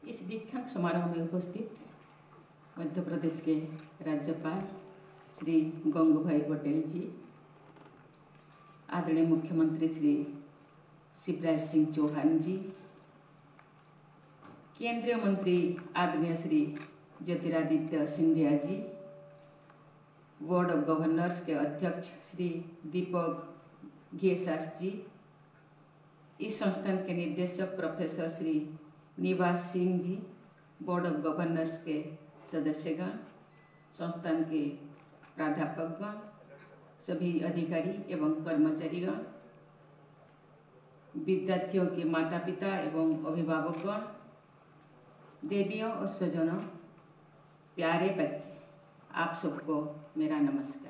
इस दीक्षांत समारोह में उपस्थित मध्य प्रदेश के राज्यपाल श्री गंगूभाई पटेल जी, आदरणीय मुख्यमंत्री श्री शिवराज सिंह चौहान जी, केंद्रीय मंत्री आदरणीय Shri Jyotiraditya Scindia ji, board of governors के अध्यक्ष श्री दीपक घेसास जी, इस संस्थान के निदेशक professor Shri Niwas Singh ji, board of governors के सदस्यगण, संस्थान के प्राध्यापकगण, सभी अधिकारी एवं कर्मचारीगण, विद्यार्थियों के माता पिता एवं अभिभावकगण, देवियों और स्वजनों, प्यारे बच्चे, आप सबको मेरा नमस्कार।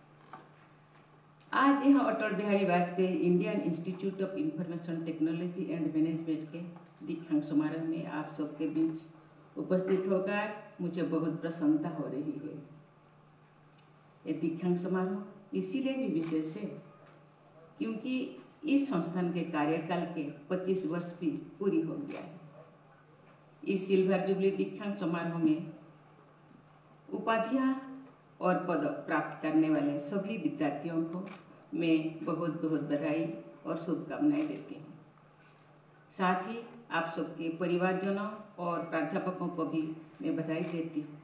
आज यह Atal Bihari Vajpayee Indian Institute of Information Technology and Management के दीक्षांत समारोह में आप सबके बीच उपस्थित होकर मुझे बहुत प्रसन्नता हो रही है। ये दीक्षांत समारोह इसीलिए भी विशेष है क्योंकि इस संस्थान के कार्यकाल के 25 वर्ष भी पूरी हो गया है। इस सिल्वर जुबली दीक्षांत समारोह में उपाधियां और पदक प्राप्त करने वाले सभी विद्यार्थियों को मैं बहुत बहुत बधाई और शुभकामनाएं देती हूँ। साथ ही आप सबके परिवारजनों और प्राध्यापकों को भी मैं बधाई देती हूँ।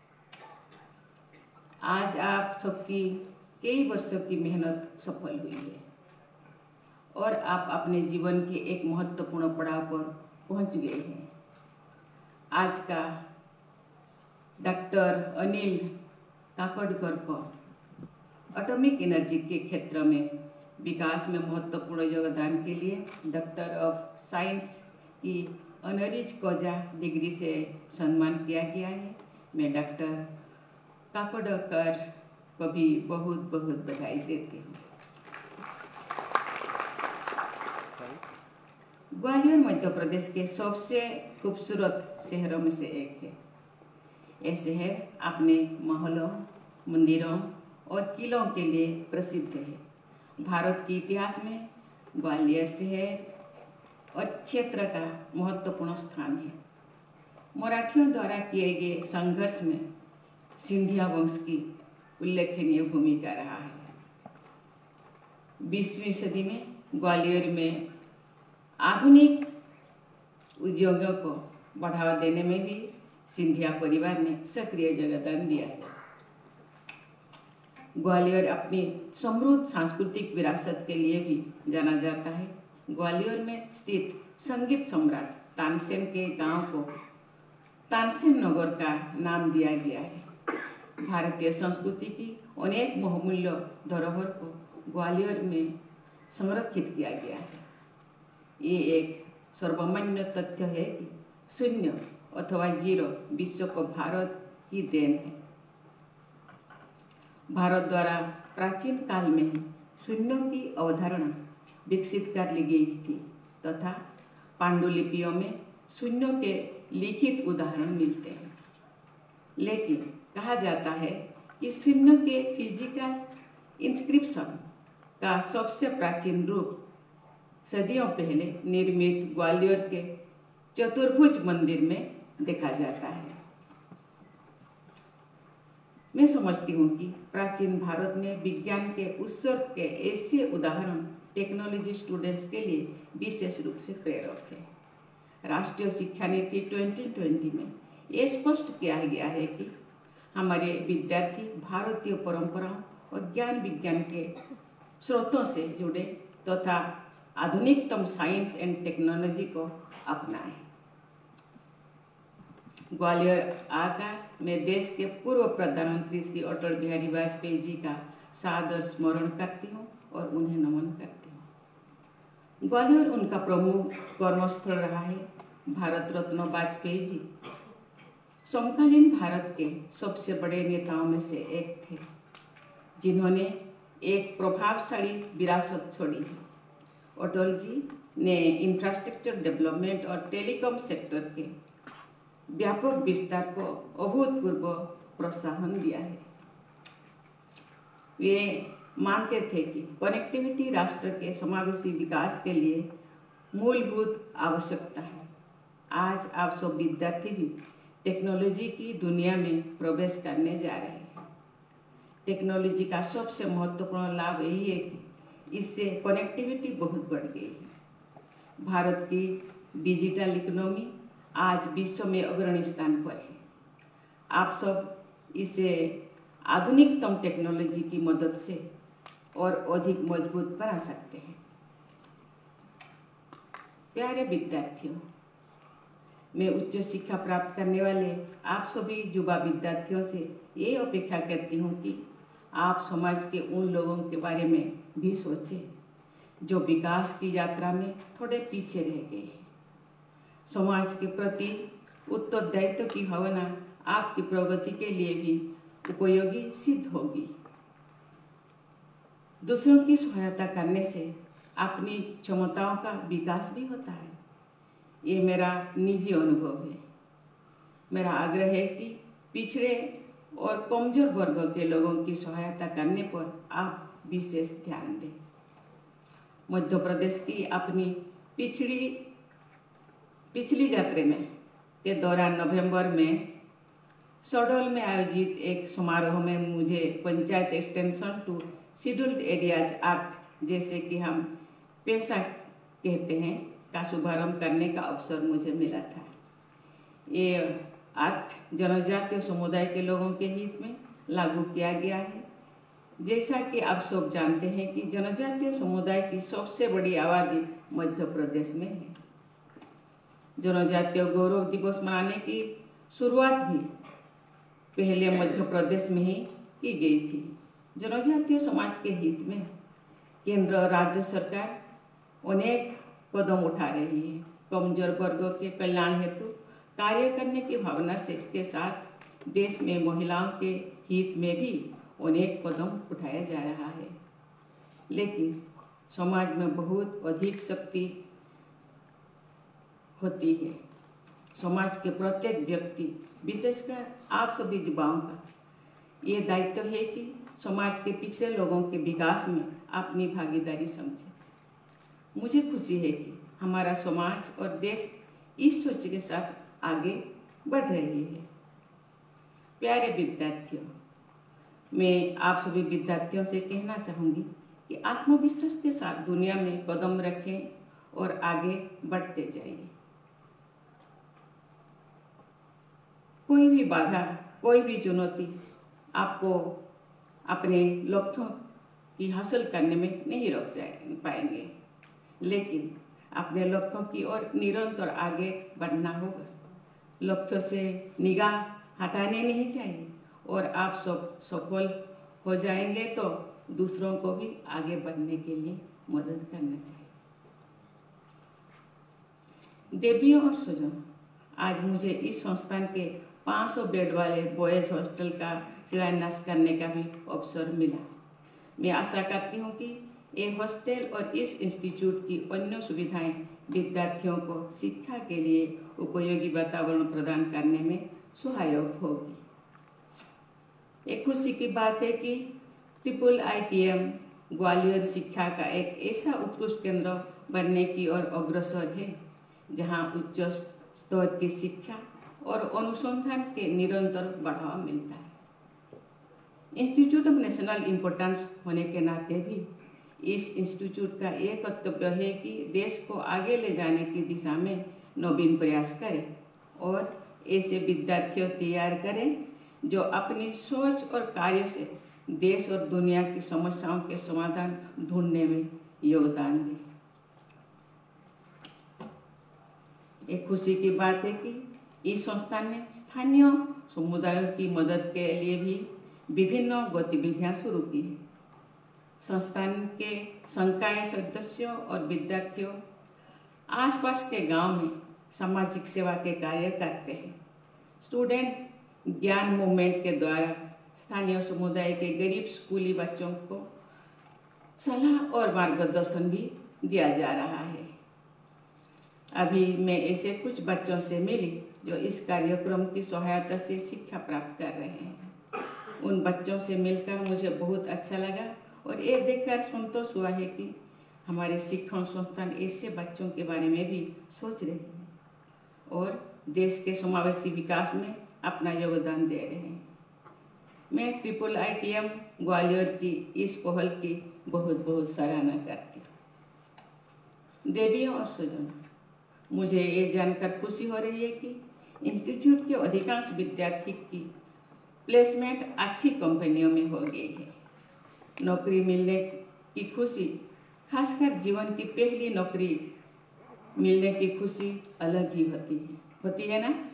आज आप सबकी कई वर्षों की मेहनत सफल हुई है और आप अपने जीवन के एक महत्वपूर्ण पड़ाव पर पहुँच गए हैं। आज का डॉक्टर अनिल काकोडकर को एटॉमिक एनर्जी के क्षेत्र में विकास में महत्वपूर्ण योगदान के लिए डॉक्टर ऑफ साइंस की ऑनरिज कॉजा डिग्री से सम्मान किया गया है। मैं डॉक्टर काकोडकर को भी बहुत बहुत बधाई देती हूँ। ग्वालियर मध्य प्रदेश के सबसे खूबसूरत शहरों में से एक है। यह शहर अपने महलों, मंदिरों और किलों के लिए प्रसिद्ध है। भारत के इतिहास में ग्वालियर शहर और क्षेत्र का महत्वपूर्ण स्थान है। मराठियों द्वारा किए गए संघर्ष में सिंधिया वंश की उल्लेखनीय भूमिका रहा है। 20वीं सदी में ग्वालियर में आधुनिक उद्योगों को बढ़ावा देने में भी सिंधिया परिवार ने सक्रिय योगदान दिया है। ग्वालियर अपनी समृद्ध सांस्कृतिक विरासत के लिए भी जाना जाता है। ग्वालियर में स्थित संगीत सम्राट तानसेन के गांव को तानसेन नगर का नाम दिया गया है। भारतीय संस्कृति की अनेक बहुमूल्य धरोहर को ग्वालियर में संरक्षित किया गया है। ये एक सर्वमान्य तथ्य है कि शून्य अथवा जीरो विश्व को भारत की देन है। भारत द्वारा प्राचीन काल में ही शून्यों की अवधारणा विकसित कर ली गई थी तथा पांडुलिपियों में शून्यों के लिखित उदाहरण मिलते हैं। लेकिन कहा जाता है कि शून्यों के फिजिकल इंस्क्रिप्शन का सबसे प्राचीन रूप सदियों पहले निर्मित ग्वालियर के चतुर्भुज मंदिर में देखा जाता है। मैं समझती हूँ कि प्राचीन भारत में विज्ञान के उत्सर्ग के ऐसे उदाहरण टेक्नोलॉजी स्टूडेंट्स के लिए विशेष रूप से प्रेरक है। राष्ट्रीय शिक्षा नीति 2020 में ये स्पष्ट किया गया है कि हमारे विद्यार्थी भारतीय परंपराओं और ज्ञान विज्ञान के स्रोतों से जुड़े तथा आधुनिकतम साइंस एंड टेक्नोलॉजी को अपनाएं। ग्वालियर आकर मैं देश के पूर्व प्रधानमंत्री श्री अटल बिहारी वाजपेयी जी का सादर स्मरण करती हूँ और उन्हें नमन करती हूँ। ग्वालियर उनका प्रमुख कर्मस्थल रहा है। भारत रत्न वाजपेयी जी समकालीन भारत के सबसे बड़े नेताओं में से एक थे, जिन्होंने एक प्रभावशाली विरासत छोड़ी है। अटल जी ने इंफ्रास्ट्रक्चर डेवलपमेंट और टेलीकॉम सेक्टर के व्यापक विस्तार को अभूतपूर्व प्रोत्साहन दिया है। वे मानते थे कि कनेक्टिविटी राष्ट्र के समावेशी विकास के लिए मूलभूत आवश्यकता है। आज आप सब विद्यार्थी भी टेक्नोलॉजी की दुनिया में प्रवेश करने जा रहे हैं। टेक्नोलॉजी का सबसे महत्वपूर्ण लाभ यही है कि इससे कनेक्टिविटी बहुत बढ़ गई है। भारत की डिजिटल इकोनॉमी आज विश्व में अग्रणी स्थान पर है। आप सब इसे आधुनिकतम टेक्नोलॉजी की मदद से और अधिक मजबूत बना सकते हैं। प्यारे विद्यार्थियों, मैं उच्च शिक्षा प्राप्त करने वाले आप सभी युवा विद्यार्थियों से ये अपेक्षा करती हूँ कि आप समाज के उन लोगों के बारे में भी सोचें जो विकास की यात्रा में थोड़े पीछे रह गए हैं। समाज के प्रति उत्तरदायित्व की भावना आपकी प्रगति के लिए भी उपयोगी सिद्ध होगी। दूसरों की सहायता करने से अपनी क्षमताओं का विकास भी होता है। ये मेरा निजी अनुभव है। मेरा आग्रह है कि पिछड़े और कमजोर वर्गों के लोगों की सहायता करने पर आप विशेष ध्यान दें। मध्य प्रदेश की अपनी पिछली यात्रा में के दौरान नवंबर में शहडोल में आयोजित एक समारोह में मुझे panchayat extension to scheduled areas act, जैसे कि हम पेशा कहते हैं, का शुभारंभ करने का अवसर मुझे मिला था। ये एक्ट जनजातीय समुदाय के लोगों के हित में लागू किया गया है। जैसा कि आप सब जानते हैं कि जनजातीय समुदाय की सबसे बड़ी आबादी मध्य प्रदेश में है। जनजातीय गौरव दिवस मनाने की शुरुआत भी पहले मध्य प्रदेश में ही की गई थी। जनजातीय समाज के हित में केंद्र और राज्य सरकार अनेक कदम उठा रही है। कमजोर वर्गों के कल्याण हेतु कार्य करने की भावना से के साथ देश में महिलाओं के हित में भी अनेक कदम उठाया जा रहा है। लेकिन समाज में बहुत अधिक शक्ति होती है। समाज के प्रत्येक व्यक्ति, विशेषकर आप सभी युवाओं का ये दायित्व है कि समाज के पिछड़े लोगों के विकास में अपनी भागीदारी समझें। मुझे खुशी है कि हमारा समाज और देश इस सोच के साथ आगे बढ़ रही है। प्यारे विद्यार्थियों, मैं आप सभी विद्यार्थियों से कहना चाहूँगी कि आत्मविश्वास के साथ दुनिया में कदम रखें और आगे बढ़ते जाइए। कोई भी बाधा, कोई भी चुनौती आपको अपने लक्ष्यों की हासिल करने में नहीं रोक पाएंगे, लेकिन अपने लक्ष्यों की ओर निरंतर आगे बढ़ना होगा। लक्ष्यों से निगाह हटाने नहीं चाहिए और आप सब सफल हो जाएंगे तो दूसरों को भी आगे बढ़ने के लिए मदद करना चाहिए। देवियों और स्वजन, आज मुझे इस संस्थान के 500 बेड वाले बॉयज हॉस्टल का शिलान्यास करने का भी अवसर मिला। मैं आशा करती हूँ कि ये हॉस्टल और इस इंस्टीट्यूट की अन्य सुविधाएं विद्यार्थियों को शिक्षा के लिए उपयोगी वातावरण प्रदान करने में सहायक होगी। एक खुशी की बात है कि IITM ग्वालियर शिक्षा का एक ऐसा उत्कृष्ट केंद्र बनने की ओर अग्रसर है, जहां उच्च स्तर की शिक्षा और अनुसंधान के निरंतर बढ़ावा मिलता है। इंस्टीट्यूट ऑफ नेशनल इम्पोर्टेंस होने के नाते भी इस इंस्टीट्यूट का ये कर्तव्य है कि देश को आगे ले जाने की दिशा में नवीन प्रयास करें और ऐसे विद्यार्थियों तैयार करें जो अपनी सोच और कार्य से देश और दुनिया की समस्याओं के समाधान ढूंढने में योगदान दें। एक खुशी की बात है कि इस संस्थान ने स्थानीय समुदायों की मदद के लिए भी विभिन्न गतिविधियां शुरू की हैं। संस्थान के संकाय सदस्यों और विद्यार्थियों आसपास के गांव में सामाजिक सेवा के कार्य करते हैं। स्टूडेंट ज्ञान मूवमेंट के द्वारा स्थानीय समुदाय के गरीब स्कूली बच्चों को सलाह और मार्गदर्शन भी दिया जा रहा है। अभी मैं ऐसे कुछ बच्चों से मिली जो इस कार्यक्रम की सहायता से शिक्षा प्राप्त कर रहे हैं। उन बच्चों से मिलकर मुझे बहुत अच्छा लगा और ये देखकर संतोष हुआ है कि हमारे शिक्षण संस्थान ऐसे बच्चों के बारे में भी सोच रहे हैं और देश के समावेशी विकास में अपना योगदान दे रहे हैं। मैं IIITM ग्वालियर की इस पहल की बहुत बहुत सराहना करती हूँ। देवियों और स्वजनों, मुझे ये जानकर खुशी हो रही है कि इंस्टीट्यूट के अधिकांश विद्यार्थी की प्लेसमेंट अच्छी कंपनियों में हो गई है। नौकरी मिलने की खुशी, खासकर जीवन की पहली नौकरी मिलने की खुशी अलग ही होती है ना।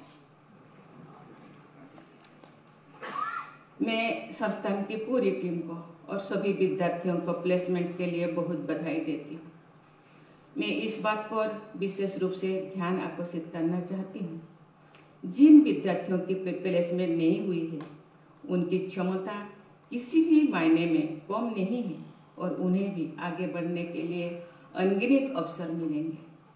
मैं संस्थान की पूरी टीम को और सभी विद्यार्थियों को प्लेसमेंट के लिए बहुत बधाई देती हूँ। मैं इस बात पर विशेष रूप से ध्यान आकर्षित करना चाहती हूँ, जिन विद्यार्थियों की प्लेसमेंट नहीं हुई है उनकी क्षमता किसी भी मायने में कम नहीं है और उन्हें भी आगे बढ़ने के लिए अनगिनत अवसर मिलेंगे।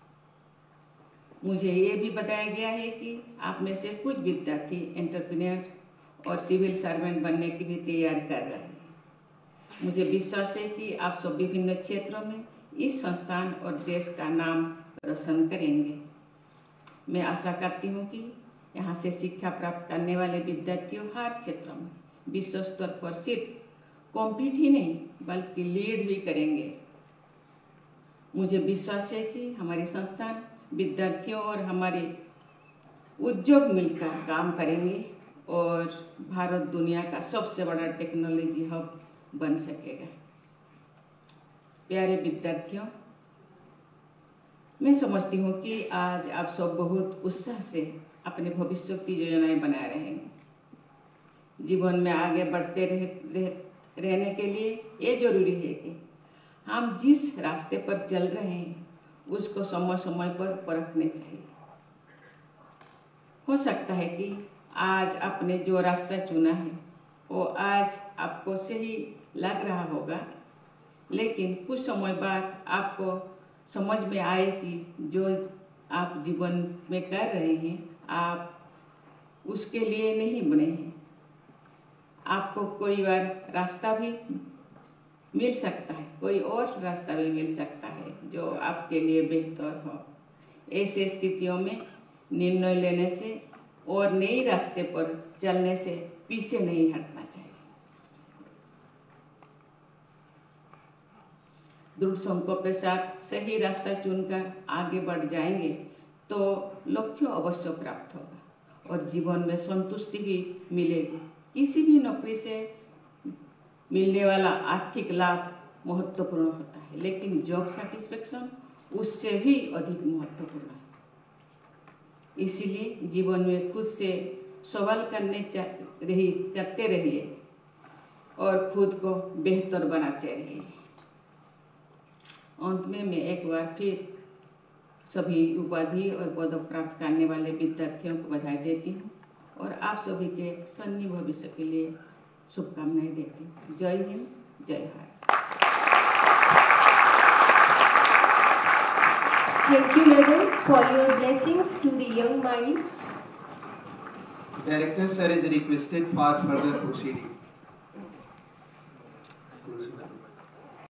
मुझे ये भी बताया गया है कि आप में से कुछ विद्यार्थी एंटरप्रेन्योर और सिविल सर्वेंट बनने की भी तैयारी कर रहे हैं। मुझे विश्वास है कि आप सब विभिन्न क्षेत्रों में इस संस्थान और देश का नाम रोशन करेंगे। मैं आशा करती हूँ कि यहाँ से शिक्षा प्राप्त करने वाले विद्यार्थियों हर क्षेत्र में विश्व स्तर पर सिर्फ कॉम्पीट ही नहीं बल्कि लीड भी करेंगे। मुझे विश्वास है कि हमारी संस्थान विद्यार्थियों और हमारे उद्योग मिलकर काम करेंगे और भारत दुनिया का सबसे बड़ा टेक्नोलॉजी हब बन सकेगा। प्यारे विद्यार्थियों, मैं समझती हूँ कि आज आप सब बहुत उत्साह से अपने भविष्य की योजनाएं बना रहे हैं। जीवन में आगे बढ़ते रहने के लिए ये जरूरी है कि हम जिस रास्ते पर चल रहे हैं उसको समय समय पर परखने चाहिए। हो सकता है कि आज आपने जो रास्ता चुना है वो आज आपको सही लग रहा होगा, लेकिन कुछ समय बाद आपको समझ में आए कि जो आप जीवन में कर रहे हैं आप उसके लिए नहीं बने हैं। आपको कोई बार रास्ता भी मिल सकता है, कोई और रास्ता भी मिल सकता है जो आपके लिए बेहतर हो। ऐसे स्थितियों में निर्णय लेने से और नए रास्ते पर चलने से पीछे नहीं हटना चाहिए। दृढ़ संकल्प के साथ सही रास्ता चुनकर आगे बढ़ जाएंगे तो लक्ष्य अवश्य प्राप्त होगा और जीवन में संतुष्टि भी मिलेगी। किसी भी नौकरी से मिलने वाला आर्थिक लाभ महत्वपूर्ण होता है, लेकिन जॉब सेटिस्फेक्शन उससे भी अधिक महत्वपूर्ण है। इसीलिए जीवन में खुद से सवाल करते रहिए और खुद को बेहतर बनाते रहिए। अंत में मैं एक बार फिर सभी उपाधि और पदक प्राप्त करने वाले विद्यार्थियों को बधाई देती हूँ और आप सभी के सन्नी भविष्य के लिए शुभकामनाएं देती हूँ। जय हिंद, जय Bharat. Thank you, madam, for your blessings to the young minds. Director sir is requested for further proceeding.